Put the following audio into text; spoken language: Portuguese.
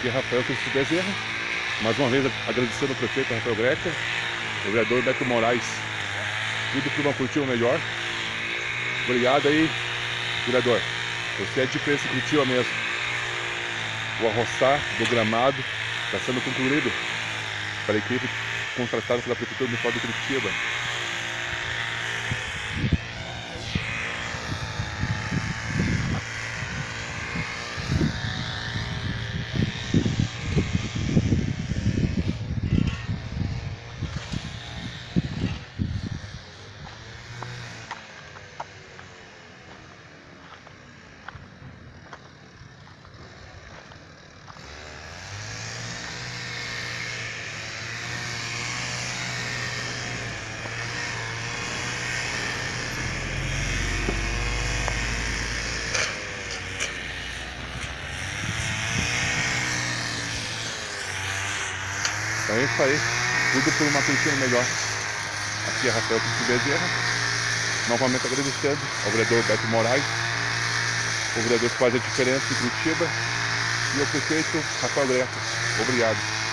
Aqui é Rafael Cristo Bezerra, mais uma vez agradecendo ao prefeito Rafael Greca, o vereador Beto Moraes, tudo para uma Curitiba melhor. Obrigado aí, vereador. Você é de diferença em Curitiba mesmo. O arroçar do gramado está sendo concluído para a equipe contratada pela Prefeitura Municipal de Curitiba. Então é isso aí, tudo por uma Curitiba melhor. Aqui é Rafael Cristo Bezerra, novamente agradecendo ao vereador Beto Moraes, o vereador que faz a diferença em Curitiba, e ao prefeito Rafael Greca. Obrigado.